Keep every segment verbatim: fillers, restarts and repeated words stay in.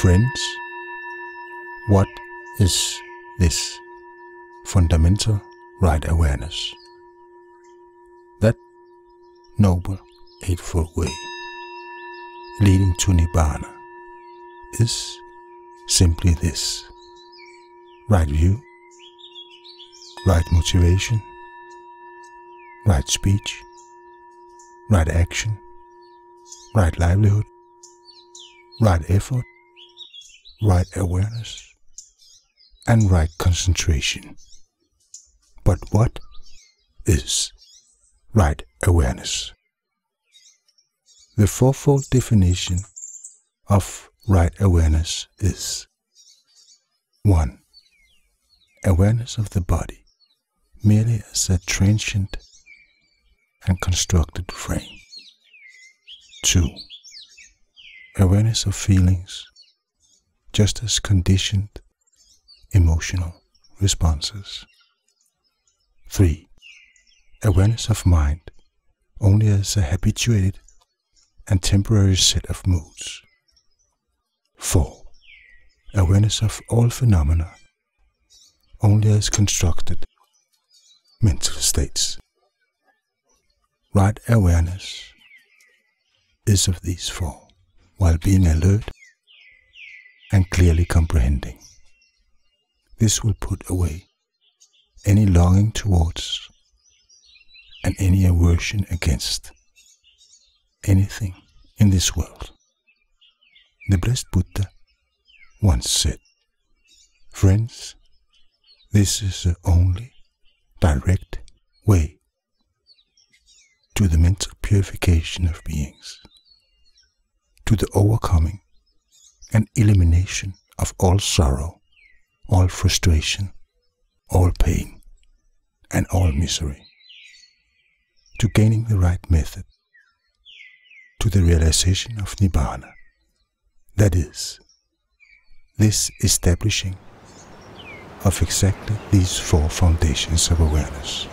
Friends, what is this fundamental right awareness? That noble eightfold way leading to Nibbana is simply this: right view, right motivation, right speech, right action, right livelihood, right effort, right awareness, and right concentration. But what is right awareness? The fourfold definition of right awareness is: one. Awareness of the body merely as a transient and constructed frame. two. Awareness of feelings just as conditioned emotional responses. three. Awareness of mind only as a habituated and temporary set of moods. four. Awareness of all phenomena only as constructed mental states. Right awareness is of these four, while being alert and clearly comprehending. This will put away any longing towards and any aversion against anything in this world. The blessed Buddha once said, "Friends, this is the only direct way to the mental purification of beings, to the overcoming and elimination of all sorrow, all frustration, all pain, and all misery, to gaining the right method, to the realization of Nibbana, that is, this establishing of exactly these four foundations of awareness,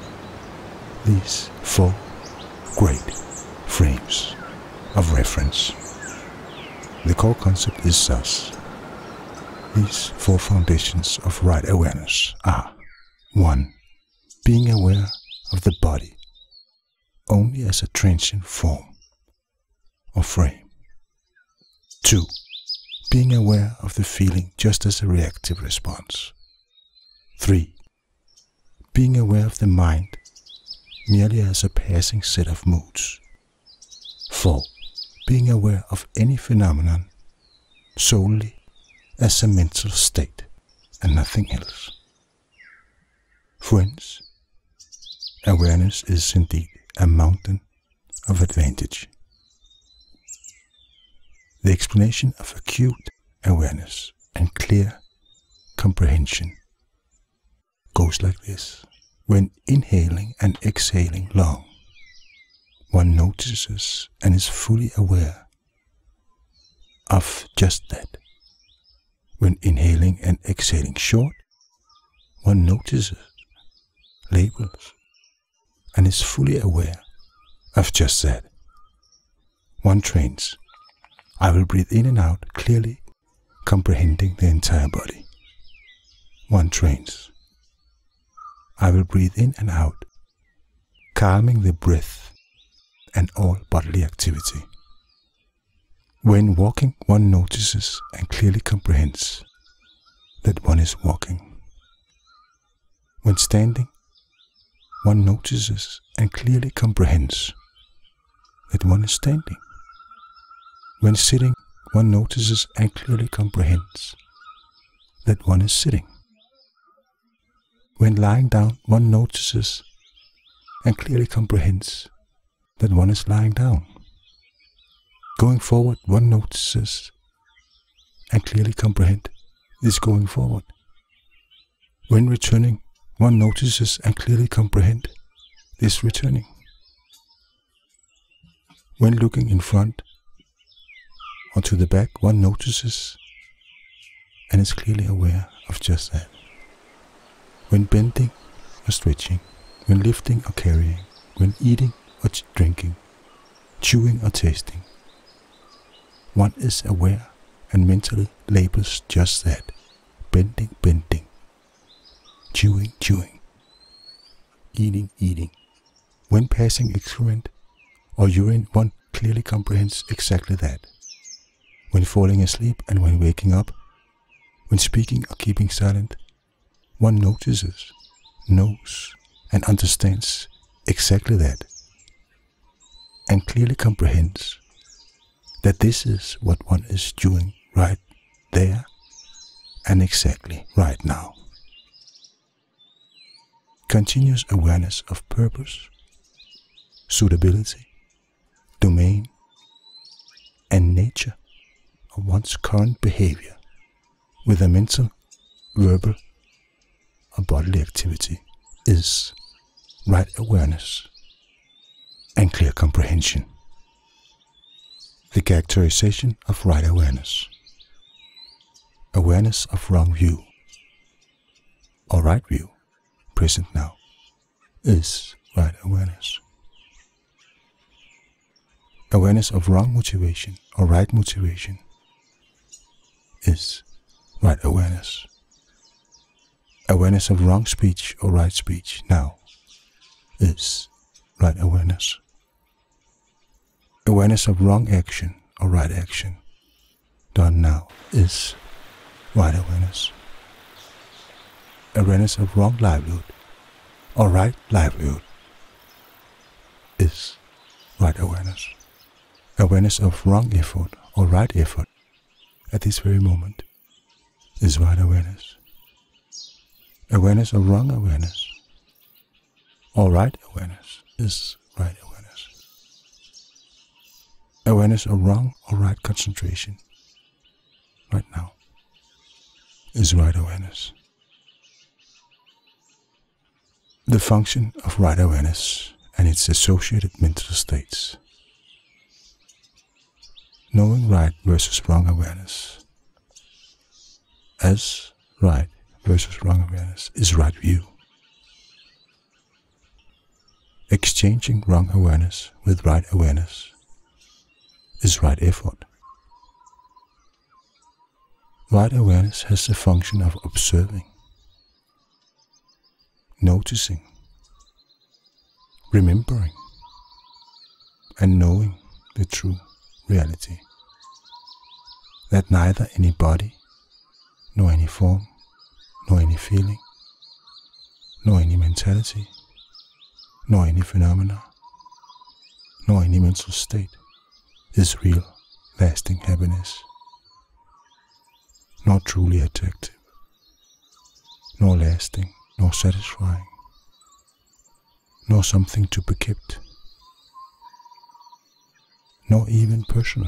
these four great frames of reference." The core concept is thus: these four foundations of right awareness are: one. Being aware of the body only as a transient form or frame. two. Being aware of the feeling just as a reactive response. three. Being aware of the mind merely as a passing set of moods. four. Being aware of any phenomenon solely as a mental state and nothing else. Friends, awareness is indeed a mountain of advantage. The explanation of acute awareness and clear comprehension goes like this: when inhaling and exhaling long, one notices and is fully aware of just that. When inhaling and exhaling short, one notices, labels, and is fully aware of just that. One trains: I will breathe in and out, clearly comprehending the entire body. One trains: I will breathe in and out, calming the breath and all bodily activity. When walking, one notices and clearly comprehends that one is walking. When standing, one notices and clearly comprehends that one is standing. When sitting, one notices and clearly comprehends that one is sitting. When lying down, one notices and clearly comprehends that one is lying down. Going forward, one notices and clearly comprehends this going forward. When returning, one notices and clearly comprehends this returning. When looking in front or to the back, one notices and is clearly aware of just that. When bending or stretching, when lifting or carrying, when eating or drinking, chewing or tasting, one is aware and mentally labels just that. Bending, bending. Chewing, chewing. Eating, eating. When passing excrement or urine, one clearly comprehends exactly that. When falling asleep and when waking up, when speaking or keeping silent, one notices, knows, and understands exactly that, and clearly comprehends that this is what one is doing right there and exactly right now. Continuous awareness of purpose, suitability, domain, and nature of one's current behavior with a mental, verbal, or bodily activity is right awareness and clear comprehension. The characterization of right awareness. Awareness of wrong view or right view, present now, is right awareness. Awareness of wrong motivation or right motivation is right awareness. Awareness of wrong speech or right speech now is right awareness. Awareness of wrong action or right action done now is right awareness. Awareness of wrong livelihood or right livelihood is right awareness. Awareness of wrong effort or right effort at this very moment is right awareness. Awareness of wrong awareness or right awareness is right awareness. Awareness of wrong or right concentration right now is right awareness. The function of right awareness and its associated mental states. Knowing right versus wrong awareness. As right versus wrong awareness is right view. Exchanging wrong awareness with right awareness is right effort. Right awareness has the function of observing, noticing, remembering, and knowing the true reality. That neither any body, nor any form, nor any feeling, nor any mentality, nor any phenomena, nor any mental state is real, lasting happiness, nor truly attractive, nor lasting, nor satisfying, nor something to be kept, nor even personal.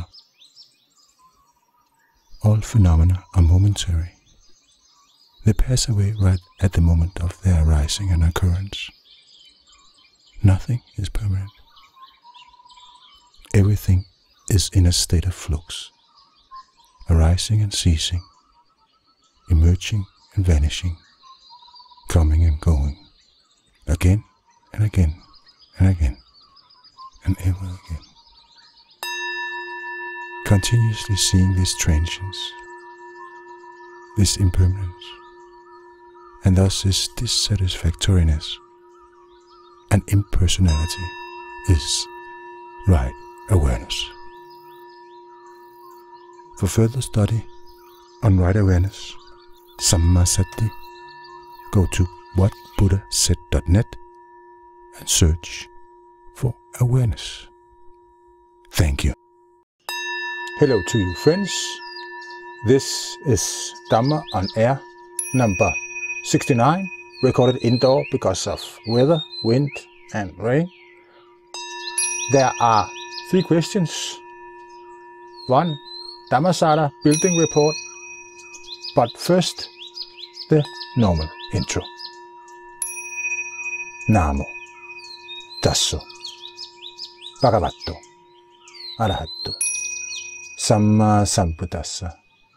All phenomena are momentary. They pass away right at the moment of their arising and occurrence. Nothing is permanent. Everything is in a state of flux, arising and ceasing, emerging and vanishing, coming and going, again and again and again and ever again. Continuously seeing this transience, this impermanence, and thus this dissatisfactoriness and impersonality is right awareness. For further study on right awareness, Samahita, go to what buddha said dot net and search for awareness. Thank you. Hello to you, friends. This is Dhamma on Air number sixty-nine, recorded indoor because of weather, wind and rain. There are three questions. One, Dhammasala building report, but first the normal intro. Namo Tasso Bhagavato Arahato Samma Sambuddhassa.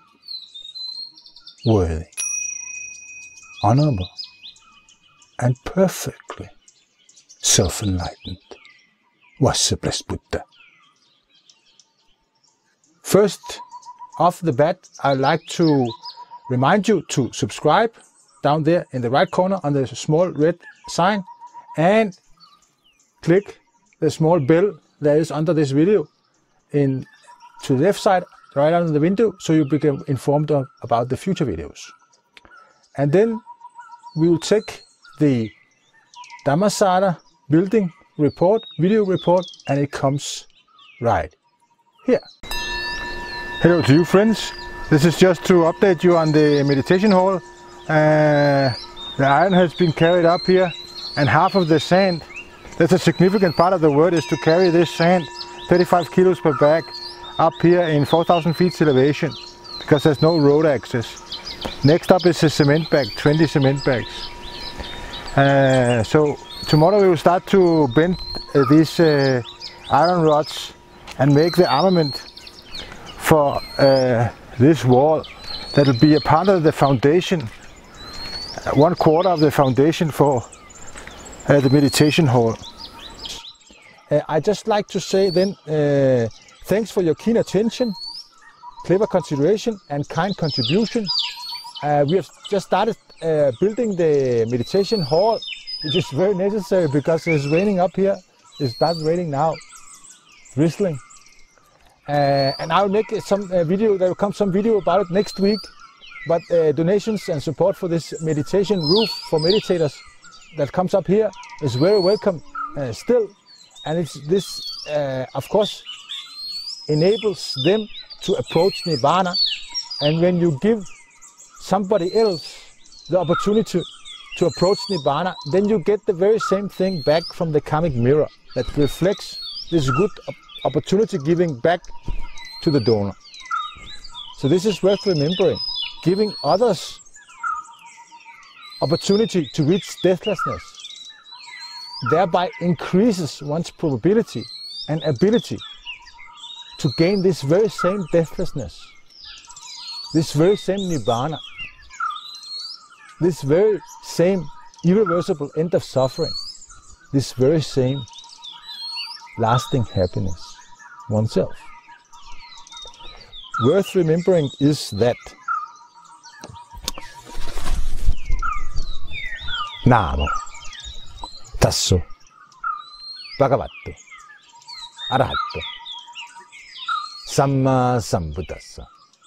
Worthy, honorable, and perfectly self-enlightened was the blessed Buddha. First, off the bat, I'd like to remind you to subscribe down there in the right corner on the small red sign, and click the small bell that is under this video in to the left side right under the window, so you become informed of, about the future videos. And then we will take the Dhammasata building report, video report, and it comes right here. Hello to you friends. This is just to update you on the meditation hall. Uh, the iron has been carried up here, and half of the sand, that's a significant part of the work, is to carry this sand, thirty-five kilos per bag, up here in four thousand feet elevation, because there's no road access. Next up is a cement bag, twenty cement bags. Uh, so tomorrow we will start to bend uh, these uh, iron rods and make the armament for uh, this wall that will be a part of the foundation, uh, one quarter of the foundation for uh, the meditation hall. Uh, I just like to say then, uh, thanks for your keen attention, clever consideration and kind contribution. Uh, we have just started uh, building the meditation hall, which is very necessary because it's raining up here. It starts raining now, drizzling. Uh, and I'll make some uh, video, there will come some video about it next week. But uh, donations and support for this meditation roof for meditators that comes up here is very welcome uh, still. And it's this, uh, of course, enables them to approach Nibbana. And when you give somebody else the opportunity to approach Nibbana, then you get the very same thing back from the karmic mirror that reflects this good opportunity giving back to the donor. So this is worth remembering. Giving others opportunity to reach deathlessness thereby increases one's probability and ability to gain this very same deathlessness, this very same Nibbana, this very same irreversible end of suffering, this very same lasting happiness oneself. Worth remembering is that Namo Tasso Bhagavato Arahato Samma Sambuddhassa.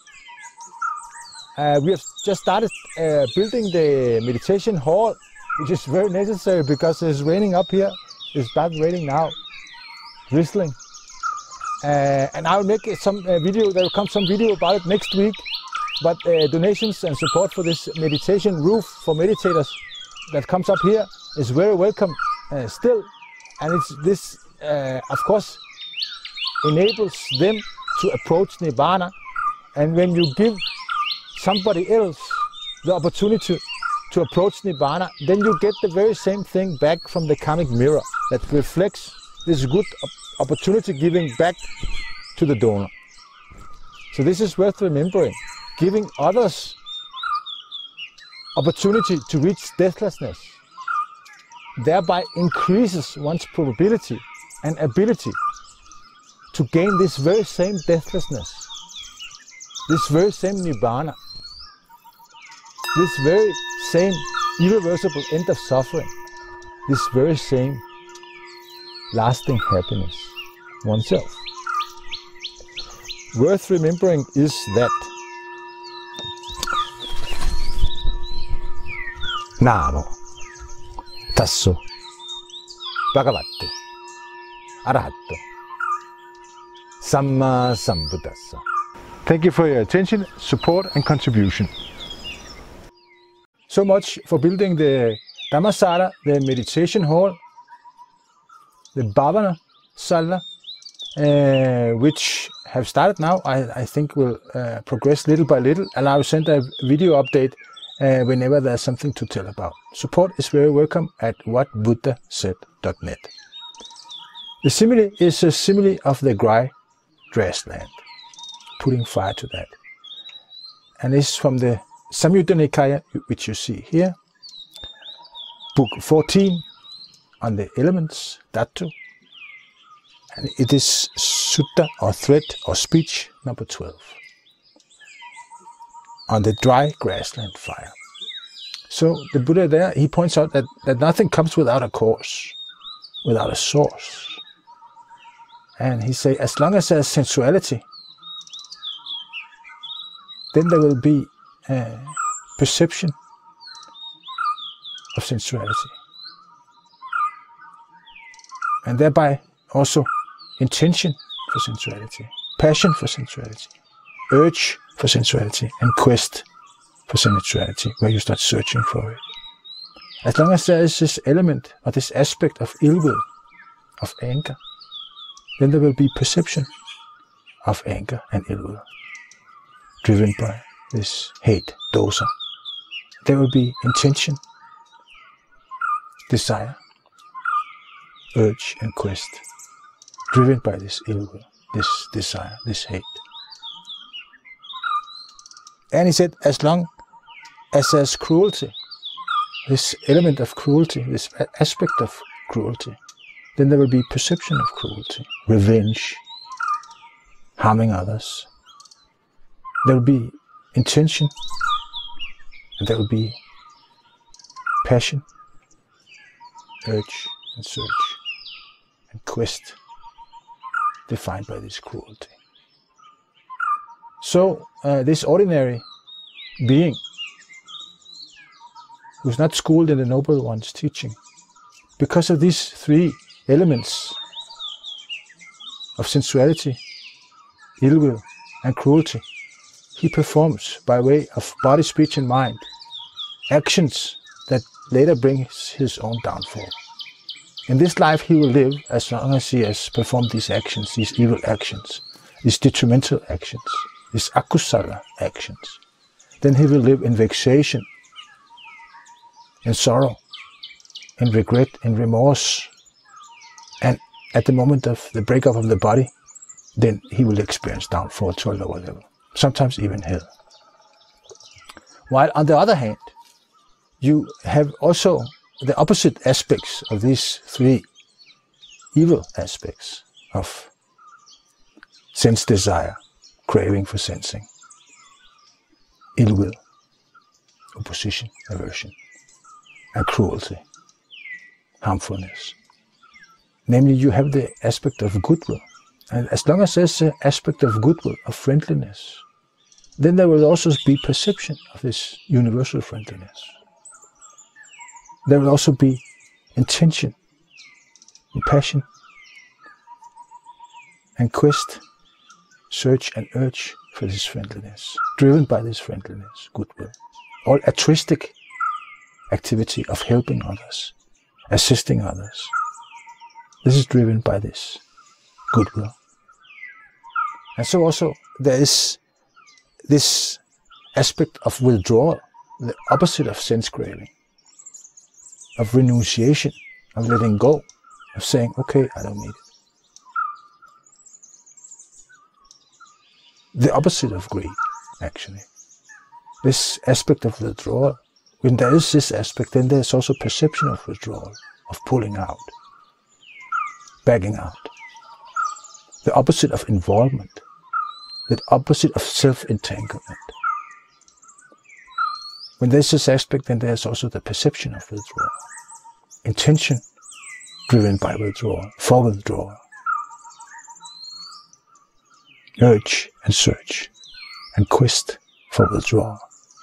Uh, we have just started uh, building the meditation hall, which is very necessary because it's raining up here. It starts raining now, drizzling. Uh, and I'll make some uh, video, there will come some video about it next week. But uh, donations and support for this meditation roof for meditators that comes up here is very welcome uh, still. And it's this, uh, of course, enables them to approach Nibbana. And when you give somebody else the opportunity to approach Nibbana, then you get the very same thing back from the karmic mirror that reflects this good opportunity giving back to the donor. So this is worth remembering. Giving others opportunity to reach deathlessness thereby increases one's probability and ability to gain this very same deathlessness, this very same Nibbana, this very same irreversible end of suffering, this very same lasting happiness oneself. Worth remembering is that Namo Tasso Bhagavato Arahato Samma Sambuddhassa. Thank you for your attention, support and contribution. So much for building the Dhammasata, the meditation hall, the Bhavana Sala, uh, which have started now. I, I think will uh, progress little by little, and I will send a video update uh, whenever there's something to tell about. Support is very welcome at what buddha said dot net. The simile is a simile of the dry grassland, putting fire to that. And this is from the Samyutta Nikaya, which you see here, book fourteen on the elements, Dhatu, and it is Sutta or thread or speech number twelve. on the dry grassland fire. So the Buddha there, he points out that, that nothing comes without a cause, without a source. And he says, as long as there's sensuality, then there will be a perception of sensuality. And thereby also intention for sensuality, passion for sensuality, urge for sensuality, and quest for sensuality, where you start searching for it. As long as there is this element or this aspect of ill will, of anger, then there will be perception of anger and ill will, driven by this hate, dosa. There will be intention, desire, urge and quest, driven by this ill will, this desire, this hate. And he said, as long as there's cruelty, this element of cruelty, this aspect of cruelty, then there will be perception of cruelty, revenge, harming others. There will be intention, and there will be passion, urge and search, and quest, defined by this cruelty. So uh, this ordinary being, who's not schooled in the Noble One's teaching, because of these three elements of sensuality, ill will, and cruelty, he performs by way of body, speech, and mind actions that later bring his own downfall. In this life he will live as long as he has performed these actions, these evil actions, these detrimental actions, these akusala actions. Then he will live in vexation, in sorrow, in regret, in remorse. And at the moment of the breakup of the body, then he will experience downfall to a lower level, sometimes even hell. While on the other hand, you have also the opposite aspects of these three evil aspects of sense desire, craving for sensing, ill will, opposition, aversion, and cruelty, harmfulness. Namely, you have the aspect of goodwill. And as long as there's an aspect of goodwill, of friendliness, then there will also be perception of this universal friendliness. There will also be intention, and passion, and quest, search and urge for this friendliness, driven by this friendliness, goodwill. All altruistic activity of helping others, assisting others. This is driven by this goodwill. And so also there is this aspect of withdrawal, the opposite of sense craving, of renunciation, of letting go, of saying, okay, I don't need it. The opposite of greed, actually. This aspect of withdrawal, when there is this aspect, then there's also perception of withdrawal, of pulling out, backing out. The opposite of involvement, the opposite of self-entanglement. When there's this aspect, then there's also the perception of withdrawal. Intention driven by withdrawal, for withdrawal. Urge and search and quest for withdrawal.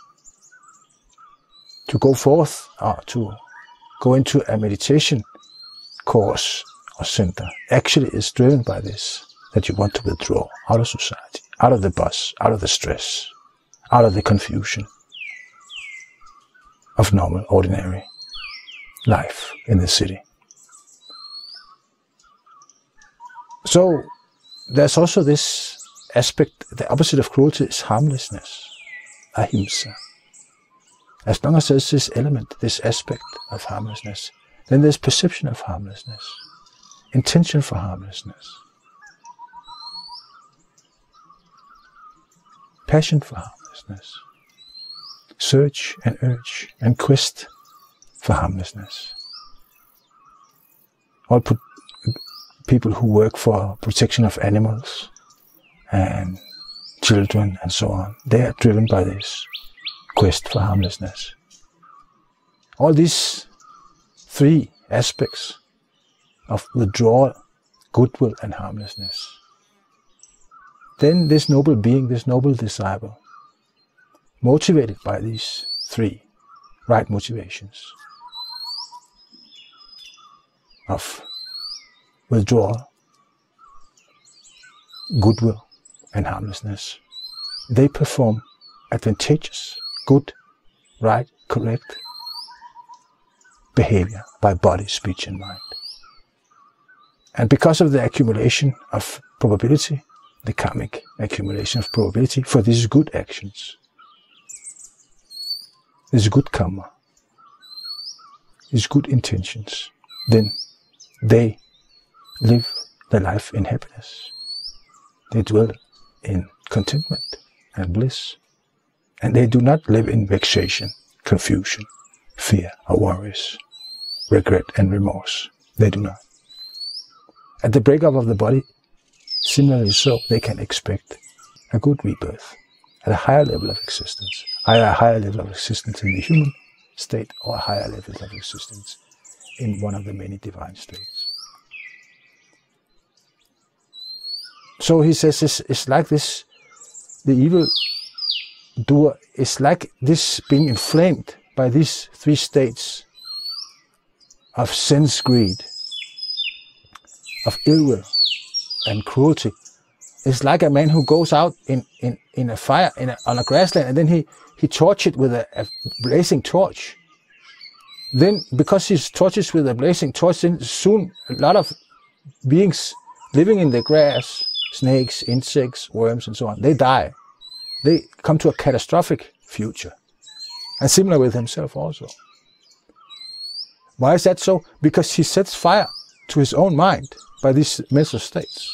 To go forth, or to go into a meditation course or center, actually is driven by this, that you want to withdraw out of society, out of the bus, out of the stress, out of the confusion of normal, ordinary life in the city. So there's also this aspect, the opposite of cruelty is harmlessness, ahimsa. As long as there's this element, this aspect of harmlessness, then there's perception of harmlessness, intention for harmlessness, passion for harmlessness, search and urge and quest for harmlessness. All put, people who work for protection of animals and children and so on, they are driven by this quest for harmlessness. All these three aspects of withdrawal, goodwill and harmlessness. Then this noble being, this noble disciple, motivated by these three right motivations of withdrawal, goodwill and harmlessness, they perform advantageous, good, right, correct behavior by body, speech and mind. And because of the accumulation of probability, the karmic accumulation of probability for these good actions, these good karma, these good intentions, then they live their life in happiness. They dwell in contentment and bliss. And they do not live in vexation, confusion, fear or worries, regret and remorse. They do not. At the breakup of the body, similarly so, they can expect a good rebirth at a higher level of existence, either a higher level of existence in the human state or a higher level of existence in one of the many divine states. So he says it's, it's like this, the evil doer is like this being inflamed by these three states of sense greed, of ill will and cruelty. It's like a man who goes out in, in, in a fire in a, on a grassland, and then he, he torches it with a, a blazing torch. Then, because he torches with a blazing torch, then soon a lot of beings living in the grass, snakes, insects, worms and so on, they die. They come to a catastrophic future. And similar with himself also. Why is that so? Because he sets fire to his own mind by these mental states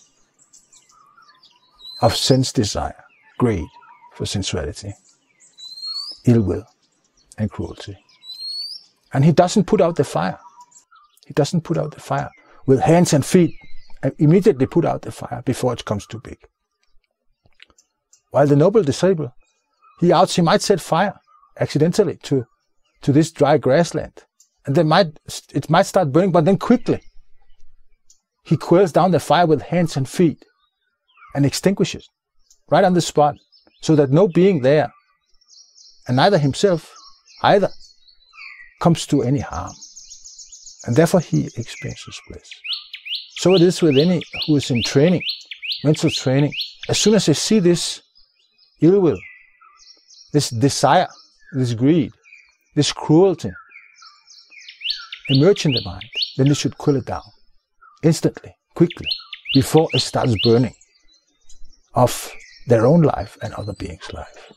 of sense desire, greed for sensuality, ill will and cruelty. And he doesn't put out the fire. He doesn't put out the fire with hands and feet, and immediately put out the fire before it comes too big. While the noble disciple, he outs, he might set fire accidentally to, to this dry grassland. And then might, it might start burning, but then quickly he quells down the fire with hands and feet and extinguishes right on the spot, so that no being there, and neither himself either, comes to any harm. And therefore he experiences bliss. So it is with any who is in training, mental training. As soon as they see this ill will, this desire, this greed, this cruelty emerge in the mind, then they should cool it down instantly, quickly, before it starts burning of their own life and other beings' life.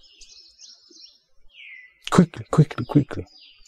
Quickly, quickly, quickly.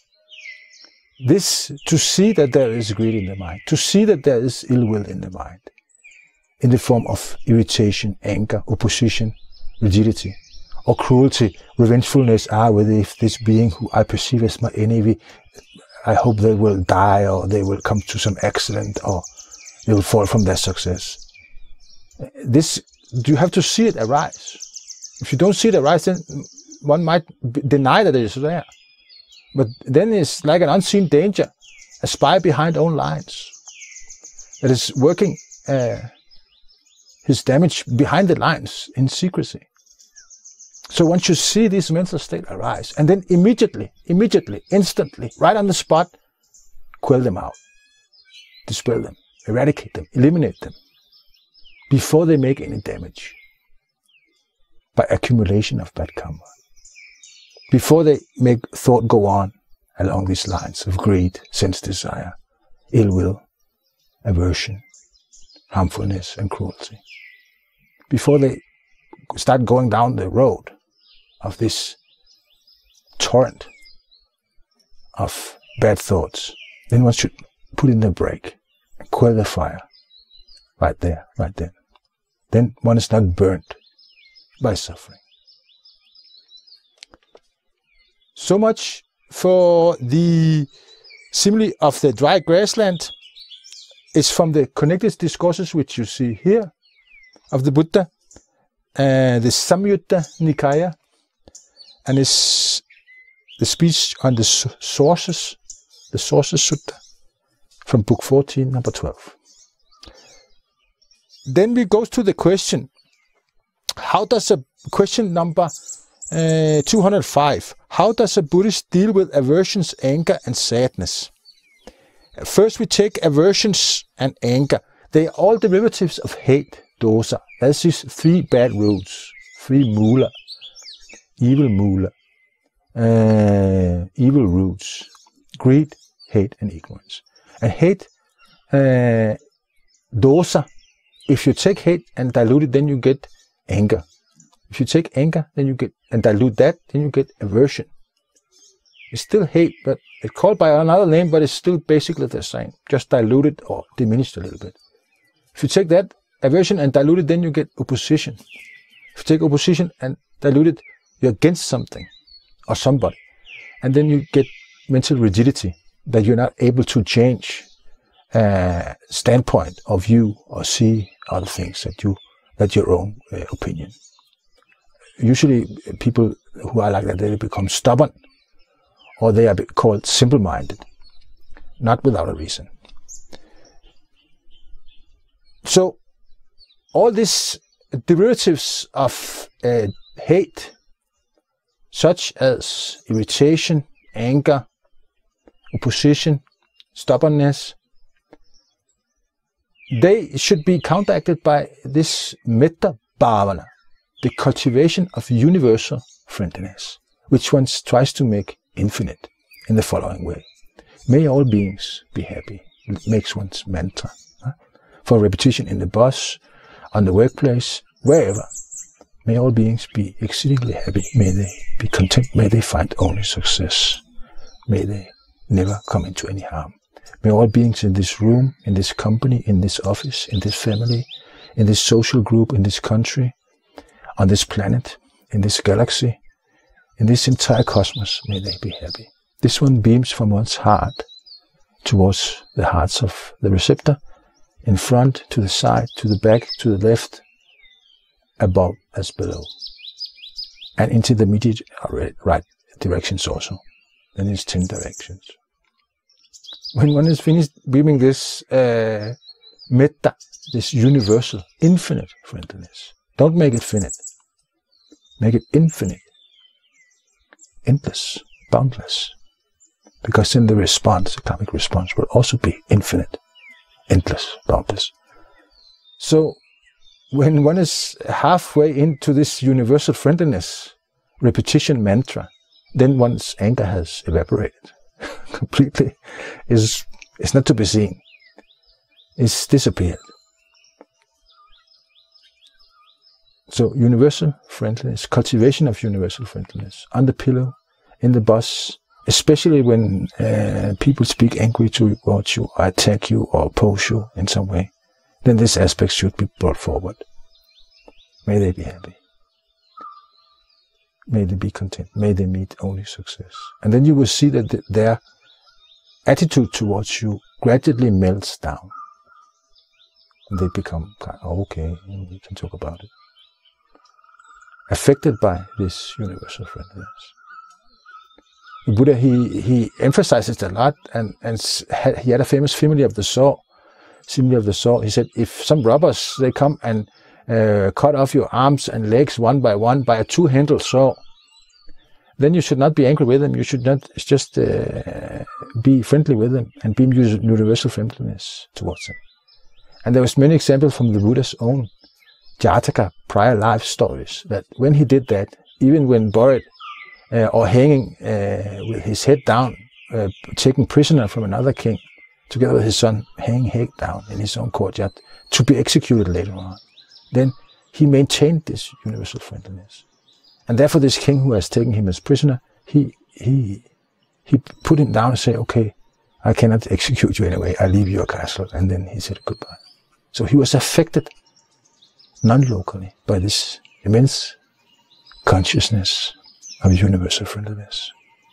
This, to see that there is greed in the mind, to see that there is ill will in the mind, in the form of irritation, anger, opposition, rigidity, or cruelty, revengefulness. Ah, with if this being who I perceive as my enemy, I hope they will die, or they will come to some accident, or they will fall from their success. This, you have to see it arise. If you don't see it arise, then one might deny that it is there. But then it's like an unseen danger, a spy behind own lines, that is working uh, his damage behind the lines in secrecy. So one should see this mental state arise, and then immediately, immediately, instantly, right on the spot, quell them out, dispel them, eradicate them, eliminate them, before they make any damage by accumulation of bad karma. Before they make thought go on along these lines of greed, sense desire, ill will, aversion, harmfulness and cruelty. Before they start going down the road of this torrent of bad thoughts, then one should put in the brake and quell the fire right there, right then. Then one is not burnt by suffering. So much for the simile of the dry grassland. It's from the connected discourses which you see here of the Buddha. uh, the Samyutta Nikaya, and it's the speech on the sources, the Sources Sutta, from book fourteen, number twelve. Then we go to the question, how does a, question number uh, two hundred five, how does a Buddhist deal with aversions, anger and sadness? First we take aversions and anger. They are all derivatives of hate, dosa. That's these three bad roots, three mula, evil mula, uh, evil roots, greed, hate and ignorance. And hate, uh, dosa, if you take hate and dilute it, then you get anger. If you take anger, then you get, and dilute that, then you get aversion. It's still hate, but it's called by another name, but it's still basically the same, just diluted or diminished a little bit. If you take that aversion and dilute it, then you get opposition. If you take opposition and dilute it, you're against something or somebody. And then you get mental rigidity, that you're not able to change uh, standpoint of view or see other things that you, that your own uh, opinion. Usually people who are like that, they become stubborn, or they are called simple-minded, not without a reason. So all these derivatives of uh, hate, such as irritation, anger, opposition, stubbornness, they should be counteracted by this metta bhavana, the cultivation of universal friendliness, which one tries to make infinite in the following way. May all beings be happy. It makes one's mantra. Huh? For repetition in the bus, on the workplace, wherever. May all beings be exceedingly happy. May they be content. May they find only success. May they never come into any harm. May all beings in this room, in this company, in this office, in this family, in this social group, in this country, on this planet, in this galaxy, in this entire cosmos, may they be happy. This one beams from one's heart towards the hearts of the receptor, in front, to the side, to the back, to the left, above as below, and into the immediate right directions also. Then it's ten directions. When one is finished beaming this uh, metta, this universal, infinite friendliness, don't make it finite. Make it infinite, endless, boundless. Because then the response, the karmic response, will also be infinite, endless, boundless. So when one is halfway into this universal friendliness, repetition mantra, then one's anger has evaporated completely. It's, it's not to be seen. It's disappeared. So universal friendliness, cultivation of universal friendliness, on the pillow, in the bus, especially when uh, people speak angry towards you, or attack you, or oppose you in some way, then this aspect should be brought forward. May they be happy. May they be content. May they meet only success. And then you will see that th their attitude towards you gradually melts down. And they become kind of, okay, we can talk about it. Affected by this universal friendliness. The Buddha, he, he emphasizes it a lot, and, and he had a famous simile of the saw. Simile of the saw. He said, if some robbers, they come and uh, cut off your arms and legs one by one by a two-handled saw, then you should not be angry with them. You should not just uh, be friendly with them and be universal friendliness towards them. And there was many examples from the Buddha's own Jataka, prior life stories, that when he did that, even when buried uh, or hanging uh, with his head down, uh, taken prisoner from another king, together with his son, hanging head down in his own courtyard, to be executed later on, then he maintained this universal friendliness. And therefore this king who has taken him as prisoner, he, he, he put him down and said, okay, I cannot execute you anyway, I leave your castle. And then he said goodbye. So he was affected non-locally by this immense consciousness of universal friendliness.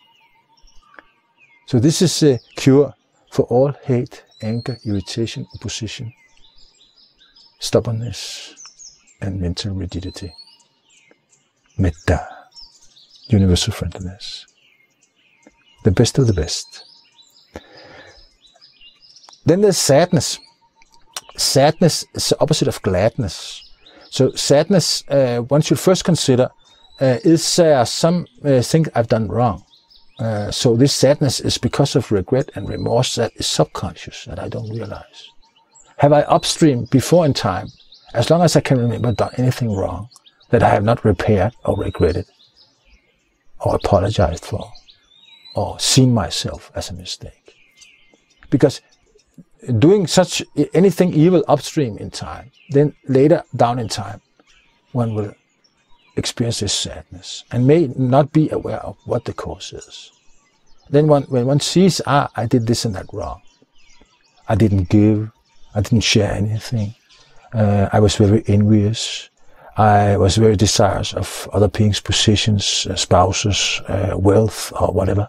So this is a cure for all hate, anger, irritation, opposition, stubbornness, and mental rigidity. metta, universal friendliness, the best of the best. Then there's sadness. Sadness is the opposite of gladness. So sadness, uh, one should first consider, uh, is there some uh, thing I've done wrong? Uh, so this sadness is because of regret and remorse that is subconscious, that I don't realize. Have I upstream before in time, as long as I can remember, done anything wrong that I have not repaired or regretted or apologized for or seen myself as a mistake? Because doing such anything evil upstream in time, then later down in time, one will experience this sadness and may not be aware of what the cause is. Then one, when one sees, ah, I did this and that wrong. I didn't give, I didn't share anything. Uh, I was very envious. I was very desirous of other beings' positions, uh, spouses, uh, wealth, or whatever.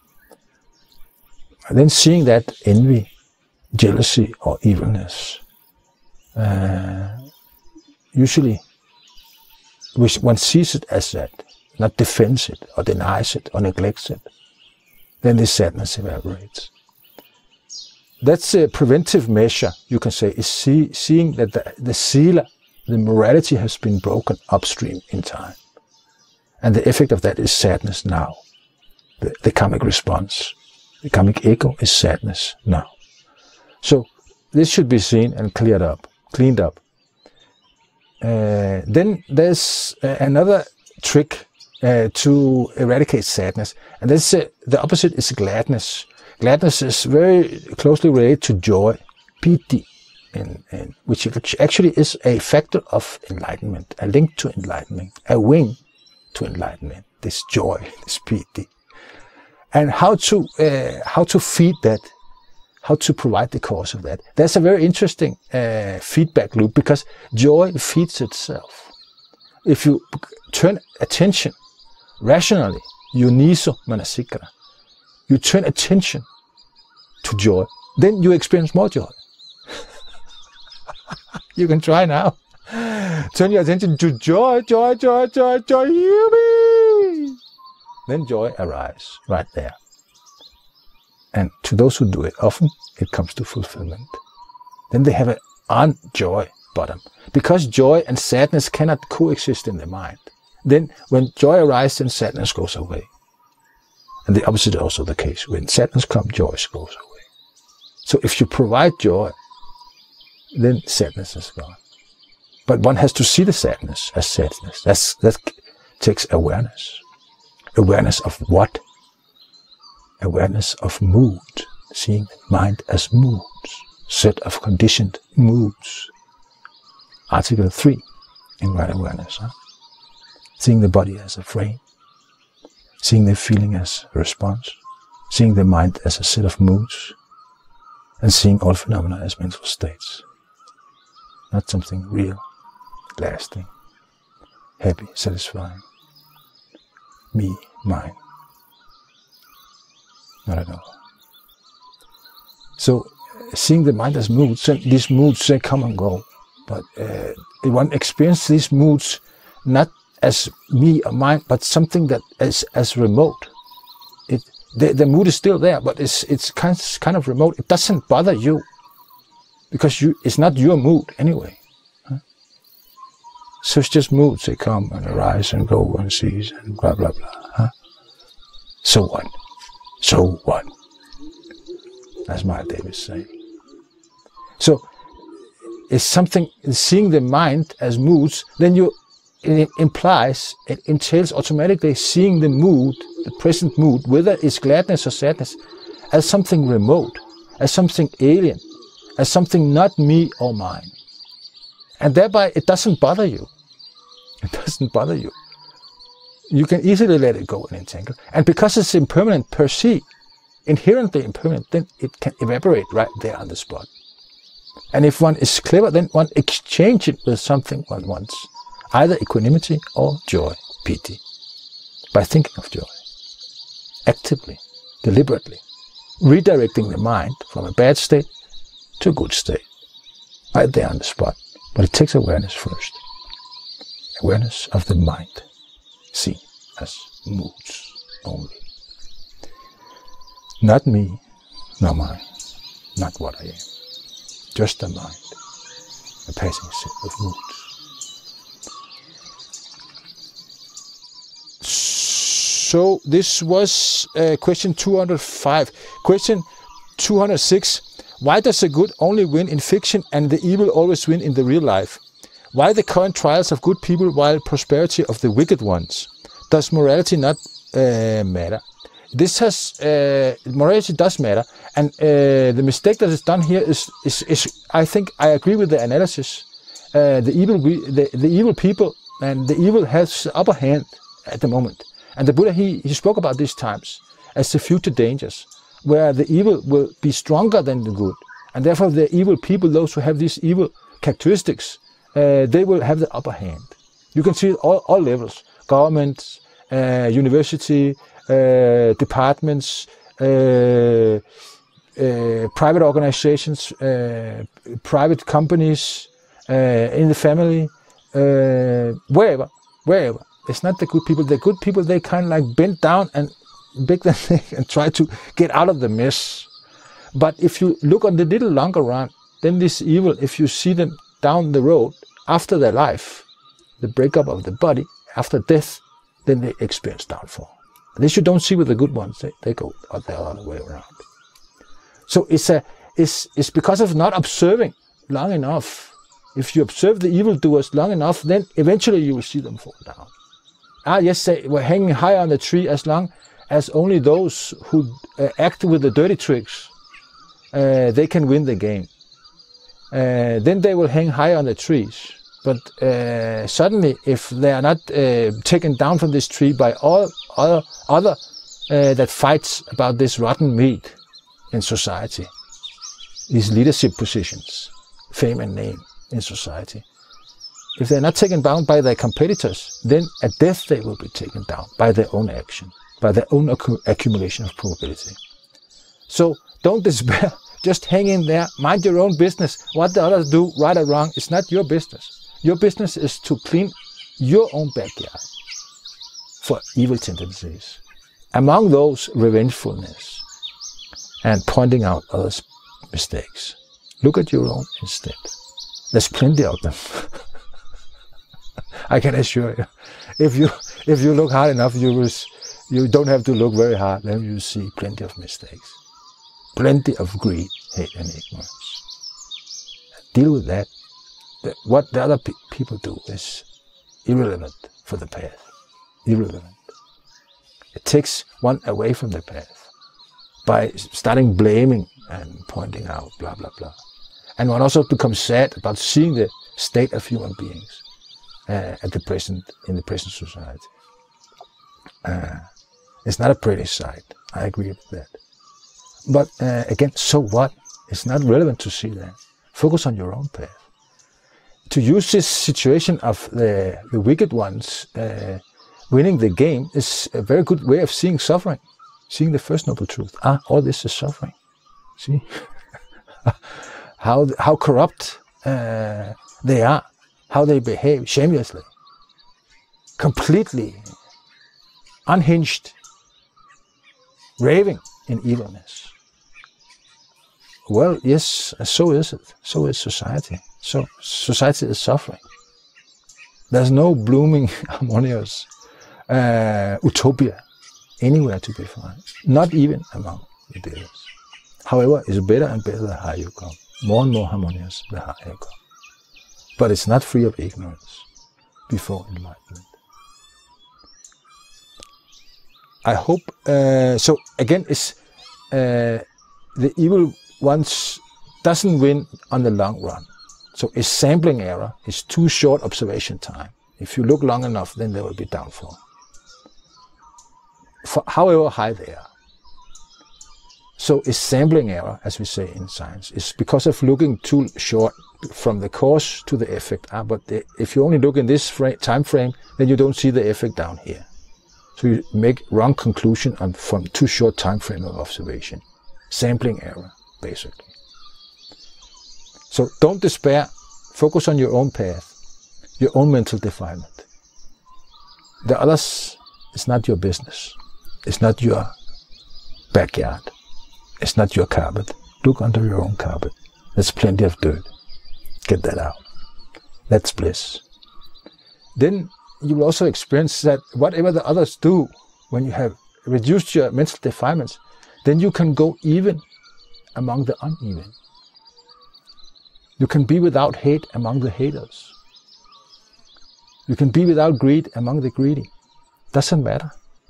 And then seeing that envy, jealousy or evilness, uh, usually one sees it as that, not defends it or denies it or neglects it, then this sadness evaporates. That's a preventive measure, you can say, is see, seeing that the, the sila, the morality has been broken upstream in time. And the effect of that is sadness now. The, the karmic response, the karmic echo is sadness now. So this should be seen and cleared up, cleaned up. Uh, then there's uh, another trick uh, to eradicate sadness, and that's uh, the opposite is gladness. Gladness is very closely related to joy, piti, in, in, which actually is a factor of enlightenment, a link to enlightenment, a wing to enlightenment. This joy, this piti, and how to uh, how to feed that. How to provide the cause of that. That's a very interesting uh, feedback loop, because joy feeds itself. If you turn attention rationally, yoniso manasikara, you turn attention to joy, then you experience more joy. You can try now. Turn your attention to joy, joy, joy, joy, joy, yummy! Then joy arises right there. And to those who do it often, it comes to fulfillment. Then they have an on-joy bottom. Because joy and sadness cannot coexist in the mind. Then when joy arises, then sadness goes away. And the opposite is also the case. When sadness comes, joy goes away. So if you provide joy, then sadness is gone. But one has to see the sadness as sadness. That's, that takes awareness. Awareness of what? Awareness of mood, seeing the mind as moods, set of conditioned moods. Article three in right awareness. Huh? Seeing the body as a frame, seeing the feeling as a response, seeing the mind as a set of moods, and seeing all phenomena as mental states. Not something real, lasting, happy, satisfying. Me, mine. Not at all. So, seeing the mind as moods, and these moods, they come and go. But uh, one experiences these moods not as me or mine, but something that is as remote. It, the, the mood is still there, but it's, it's kind, of, kind of remote. It doesn't bother you, because you, it's not your mood anyway. Huh? So it's just moods. They come and arise and go and cease and blah, blah, blah. Huh? So what? So what? As my David saying. So, it's something, seeing the mind as moods, then you, it implies, it entails automatically seeing the mood, the present mood, whether it's gladness or sadness, as something remote, as something alien, as something not me or mine. And thereby it doesn't bother you. It doesn't bother you. You can easily let it go and entangle. And because it's impermanent per se, inherently impermanent, then it can evaporate right there on the spot. And if one is clever, then one exchange it with something one wants, either equanimity or joy, piti, by thinking of joy, actively, deliberately, redirecting the mind from a bad state to a good state, right there on the spot. But it takes awareness first, awareness of the mind. seen as moods only. Not me, nor mine, not what I am. Just a mind, a passing set of moods. So this was uh, question two hundred five. Question two hundred six. Why does the good only win in fiction and the evil always win in the real life? Why the current trials of good people while prosperity of the wicked ones? Does morality not uh, matter? This has, uh, morality does matter, and uh, the mistake that is done here is, is, is I think I agree with the analysis. Uh, the evil, the, the evil people and the evil has the upper hand at the moment. And the Buddha, he, he spoke about these times as the future dangers, where the evil will be stronger than the good. And therefore the evil people, those who have these evil characteristics, uh, they will have the upper hand. You can see it all, all levels, governments, uh, university, uh, departments, uh, uh, private organizations, uh, private companies, uh, in the family, uh, wherever, wherever. It's not the good people. The good people, they kind of like bend down and beg them and try to get out of the mess. But if you look on the little longer run, then this evil, if you see them down the road after their life, the breakup of the body, after death, then they experience downfall. This you don't see with the good ones. They, they go the other way around. So it's, a, it's, it's because of not observing long enough. If you observe the evildoers long enough, then eventually you will see them fall down. Ah, yes, they were hanging high on the tree as long as only those who uh, act with the dirty tricks, uh, they can win the game. Uh, then they will hang high on the trees. But uh, suddenly, if they are not uh, taken down from this tree by all other, other uh, that fights about this rotten meat in society, these leadership positions, fame and name in society, if they're not taken down by their competitors, then at death they will be taken down by their own action, by their own accu accumulation of probability. So don't despair, just hang in there, mind your own business. What the others do, right or wrong, it's not your business. Your business is to clean your own backyard for evil tendencies. Among those, revengefulness and pointing out others' mistakes. Look at your own instead. There's plenty of them. I can assure you, if you if you look hard enough, you will. You don't have to look very hard. Then you see plenty of mistakes, plenty of greed, hate, and ignorance. Deal with that. The, what the other pe people do is irrelevant for the path. Irrelevant. It takes one away from the path by starting blaming and pointing out, blah blah blah, and one also becomes sad about seeing the state of human beings. Uh, at the present, in the present society. Uh, it's not a pretty sight, I agree with that. But uh, again, so what? It's not relevant to see that. Focus on your own path. To use this situation of the, the wicked ones uh, winning the game is a very good way of seeing suffering, seeing the first noble truth. Ah, all this is suffering. See? how, how corrupt uh, they are. How they behave shamelessly, completely unhinged, raving in evilness. Well, yes, so is it. So is society. So society is suffering. There's no blooming, harmonious uh, utopia anywhere to be found, not even among the Buddhists. However, it's better and better the higher you come. More and more harmonious the higher you come. But it's not free of ignorance before enlightenment. I hope, uh, so again, it's, uh, the evil ones doesn't win on the long run. So it's sampling error, it's too short observation time. If you look long enough, then there will be downfall. For however high they are. So it's sampling error, as we say in science. It's because of looking too short from the cause to the effect. Ah, but the, if you only look in this frame, time frame, then you don't see the effect down here. So you make wrong conclusion on, from too short time frame of observation. Sampling error, basically. So don't despair. Focus on your own path, your own mental defilement. The others is not your business. It's not your backyard. It's not your carpet. Look under your own carpet. There's plenty of dirt. Get that out. That's bliss. Then you will also experience that whatever the others do, when you have reduced your mental defilements, then you can go even among the uneven. You can be without hate among the haters. You can be without greed among the greedy. Doesn't matter.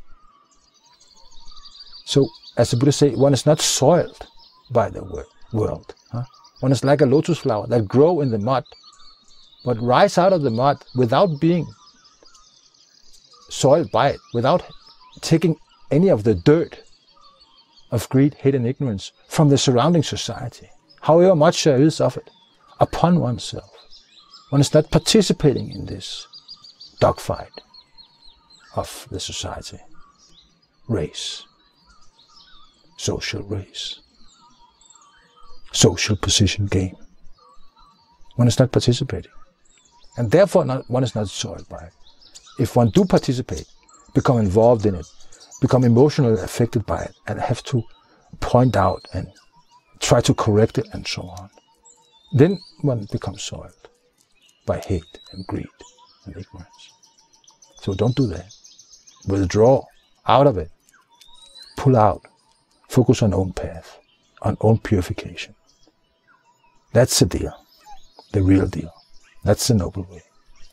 So, as the Buddha says, one is not soiled by the world. Huh? One is like a lotus flower that grow in the mud, but rise out of the mud without being soiled by it, without taking any of the dirt of greed, hate and ignorance from the surrounding society, however much there is of it, upon oneself. One is not participating in this dogfight of the society, race, social race, social position game. One is not participating. And therefore not, one is not soiled by it. If one do participate, become involved in it, become emotionally affected by it, and have to point out and try to correct it and so on, then one becomes soiled by hate and greed and ignorance. So don't do that. Withdraw out of it. Pull out. Focus on own path, on own purification. That's the deal, the real deal. That's the noble way.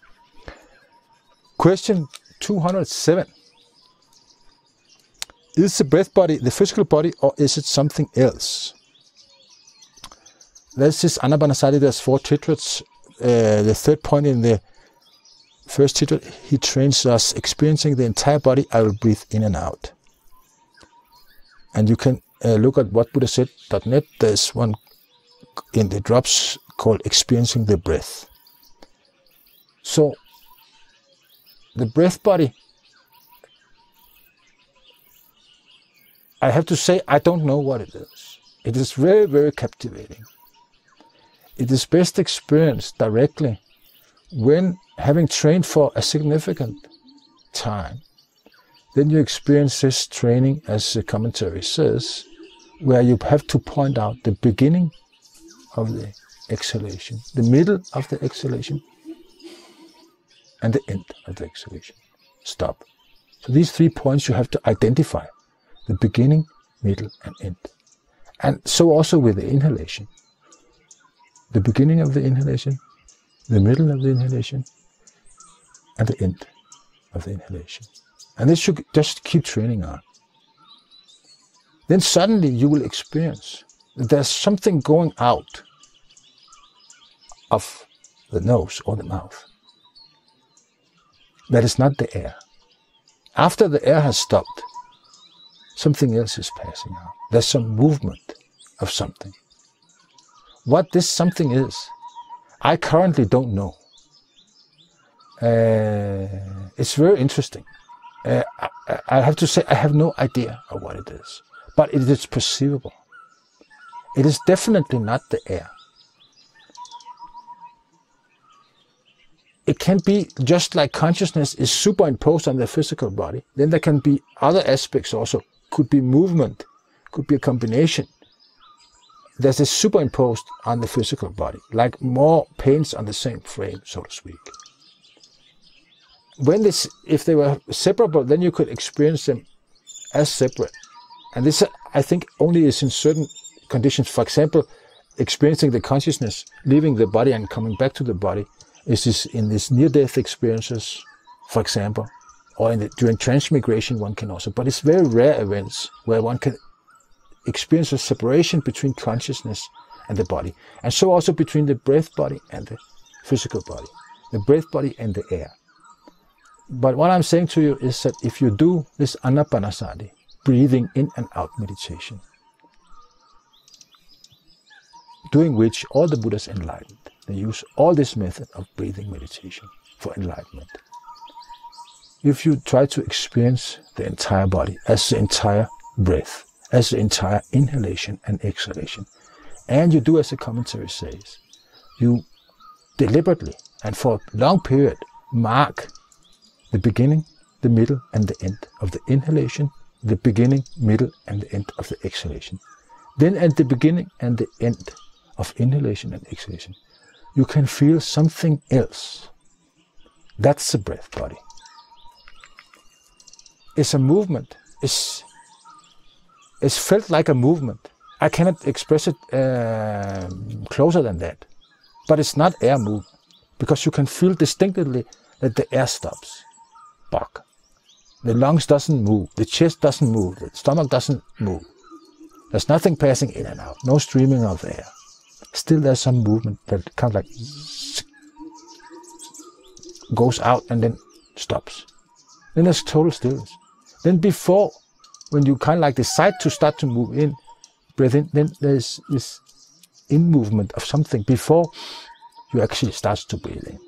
Question two hundred seven. Is the breath body the physical body, or is it something else? There's this Anapanasati, there's four titrats. Uh, the third point in the first titrat, he trains us experiencing the entire body. I will breathe in and out. And you can uh, look at what Buddha said dot net. There's one in the drops called Experiencing the Breath. So, the breath body, I have to say, I don't know what it is. It is very, very captivating. It is best experienced directly when, having trained for a significant time, then you experience this training, as the commentary says, where you have to point out the beginning of the exhalation, the middle of the exhalation, and the end of the exhalation. Stop. So these three points you have to identify: the beginning, middle, and end. And so also with the inhalation. The beginning of the inhalation, the middle of the inhalation, and the end of the inhalation. And this should just keep training on. Then suddenly you will experience that there's something going out of the nose or the mouth that is not the air. After the air has stopped, something else is passing out. There's some movement of something. What this something is, I currently don't know. Uh, it's very interesting. Uh, I, I have to say I have no idea of what it is, but it is perceivable. It is definitely not the air. It can be just like consciousness is superimposed on the physical body. Then there can be other aspects also. Could be movement, could be a combination. There's a superimposed on the physical body, like more paints on the same frame, so to speak. When this, if they were separable, then you could experience them as separate. And this, I think, only is in certain conditions. For example, experiencing the consciousness, leaving the body and coming back to the body, is this in these near-death experiences, for example, or in the, during transmigration one can also. But it's very rare events where one can experience a separation between consciousness and the body. And so also between the breath body and the physical body, the breath body and the air. But what I'm saying to you is that if you do this Anapanasati, breathing in and out meditation, doing which all the Buddhas enlightened, they use all this method of breathing meditation for enlightenment. If you try to experience the entire body as the entire breath, as the entire inhalation and exhalation, and you do as the commentary says, you deliberately and for a long period mark the beginning, the middle and the end of the inhalation, the beginning, middle and the end of the exhalation. Then at the beginning and the end of inhalation and exhalation, you can feel something else. That's the breath body. It's a movement. It's, it's felt like a movement. I cannot express it uh, closer than that. But it's not air movement, because you can feel distinctly that the air stops. Bak. The lungs doesn't move, the chest doesn't move, the stomach doesn't move. There's nothing passing in and out, no streaming of air. Still there's some movement that kind of like goes out and then stops. Then there's total stillness. Then before, when you kind of like decide to start to move in, breathe in, then there's this in movement of something before you actually start to breathe in.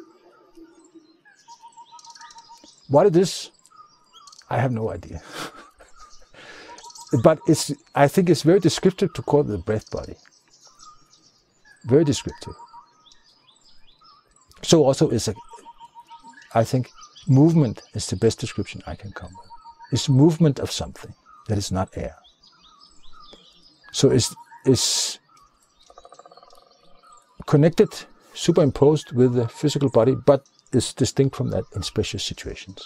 What it is, I have no idea. But it's, I think it's very descriptive to call it the breath body. Very descriptive. So also is a, I think movement is the best description I can come with. It's movement of something that is not air. So it's, it's connected, superimposed with the physical body, but is distinct from that in special situations.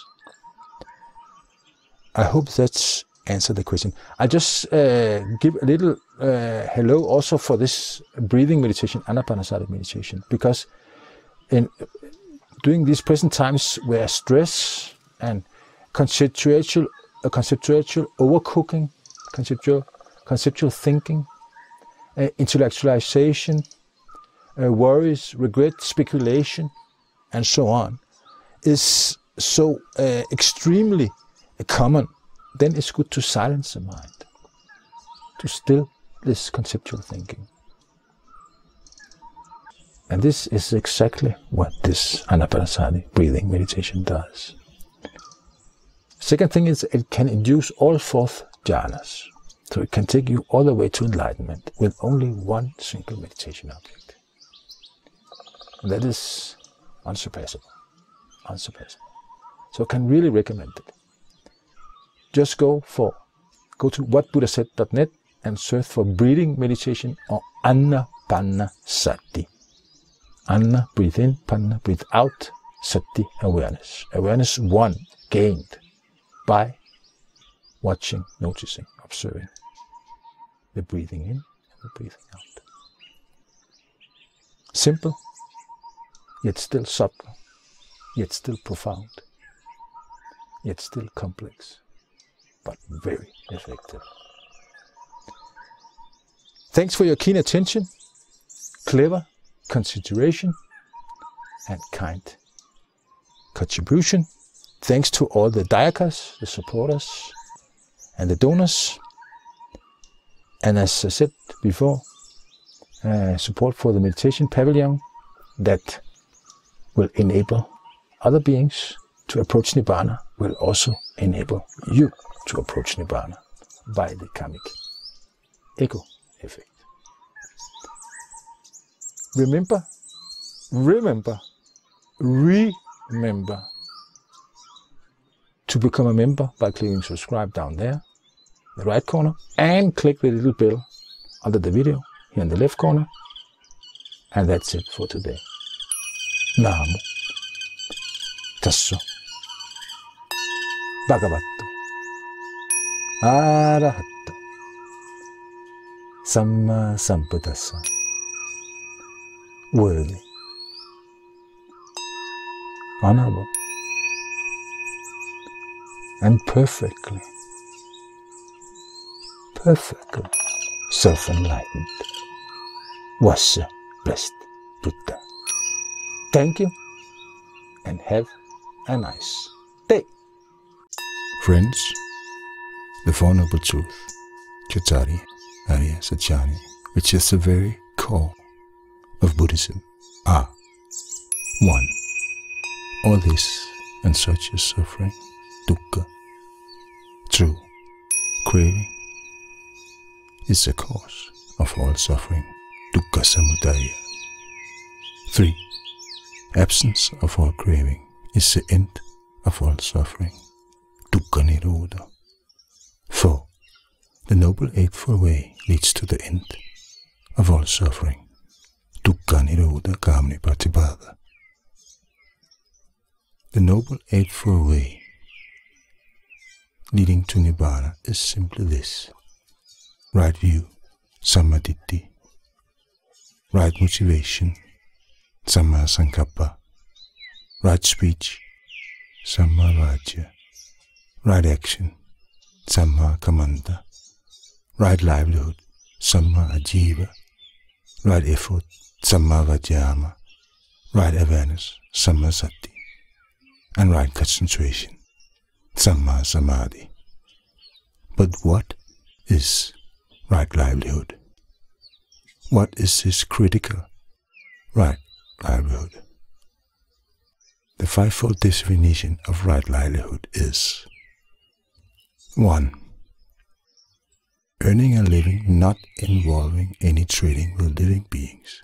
I hope that's answered the question. I just uh, give a little uh, hello also for this breathing meditation, Anapanasati meditation, because in during these present times where stress and conceptual, uh, conceptual overcooking, conceptual, conceptual thinking, uh, intellectualization, uh, worries, regret, speculation, and so on, is so uh, extremely common, then it's good to silence the mind, to still this conceptual thinking. And this is exactly what this Anapanasati breathing meditation does. Second thing is it can induce all fourth jhanas. So it can take you all the way to enlightenment with only one single meditation object. And that is unsurpassable. Unsurpassable. So I can really recommend it. Just go for, go to what buddha said dot net and search for breathing meditation or Anapanasati. Anna, breathe in, Panna, breathe out, Sati, awareness. Awareness one, gained by watching, noticing, observing the breathing in and the breathing out. Simple, yet still subtle, yet still profound, yet still complex, but very effective. Thanks for your keen attention, clever consideration, and kind contribution. Thanks to all the Dayakas, the supporters, and the donors. And as I said before, uh, support for the meditation pavilion that will enable other beings to approach Nibbana will also enable you to approach Nibbana by the karmic echo effect. Remember, remember, remember to become a member by clicking subscribe down there, the right corner, and click the little bell under the video here in the left corner. And that's it for today. Namo Tasso Bhagavato Arahato Samma Sambuddhassa. Worthy, honorable, and perfectly, perfectly self-enlightened was the blessed Buddha. Thank you, and have a nice day. Friends, the Four Noble Truth, Chaitanya Arya Satyani, which is the very core of Buddhism, are one. All this and such is suffering, dukkha, true craving, is the cause of all suffering, dukkha samudaya. Three. Absence of all craving is the end of all suffering, dukkha nirodha. four. The Noble Eightfold Way leads to the end of all suffering, dukkha nirodha gamini patipada. The Noble Eightfold Way leading to Nibbana is simply this: right view, samadhi, right motivation, samma sankappa, right speech, samma vajja, right action, samma kamanta, right livelihood, samma ajiva, right effort, samma vajjama, right awareness, samma sati, and right concentration, samma samadhi. But what is right livelihood? What is this critical right livelihood? The fivefold definition of right livelihood is: one. Earning a living not involving any trading with living beings.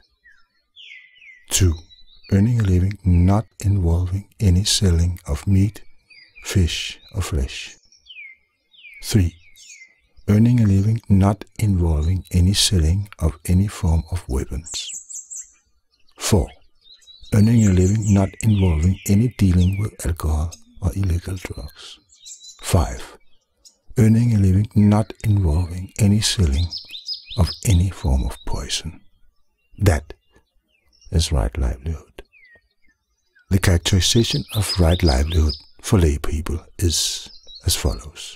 two. Earning a living not involving any selling of meat, fish, or flesh. three. Earning a living not involving any selling of any form of weapons. four. Earning a living not involving any dealing with alcohol or illegal drugs. five. Earning a living not involving any selling of any form of poison. That is right livelihood. The characterization of right livelihood for lay people is as follows: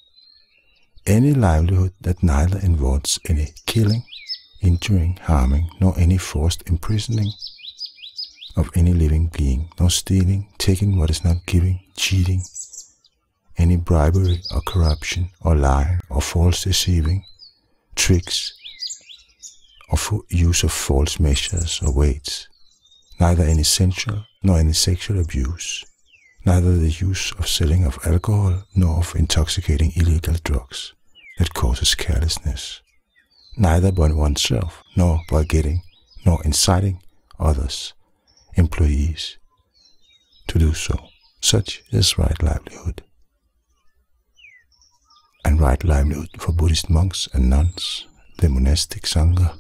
any livelihood that neither involves any killing, injuring, harming, nor any forced imprisoning of any living being, nor stealing, taking what is not given, cheating, any bribery or corruption, or lying, or false deceiving, tricks, or use of false measures or weights, neither any sensual nor any sexual abuse, neither the use of selling of alcohol nor of intoxicating illegal drugs that causes carelessness, neither by oneself nor by getting nor inciting others, employees, to do so. Such is right livelihood. And right livelihood for Buddhist monks and nuns, the monastic Sangha,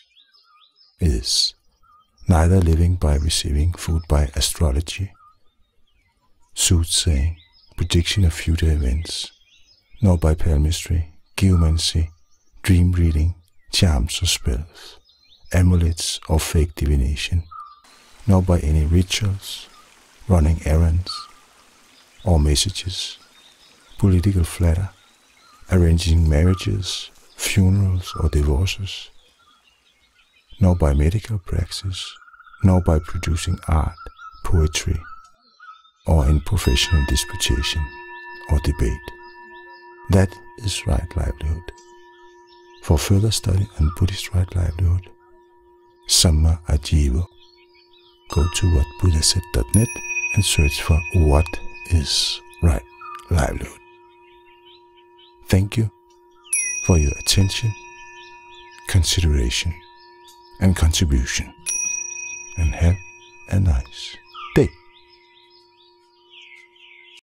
is neither living by receiving food by astrology, soothsaying, prediction of future events, nor by palmistry, geomancy, dream reading, charms or spells, amulets or fake divination, nor by any rituals, running errands, or messages, political flatter, arranging marriages, funerals or divorces, nor by medical praxis, nor by producing art, poetry, or in professional disputation or debate. That is right livelihood. For further study on Buddhist right livelihood, Samma Ajiva, go to what buddha said dot net and search for what is right livelihood. Thank you for your attention, consideration, and contribution, and have a nice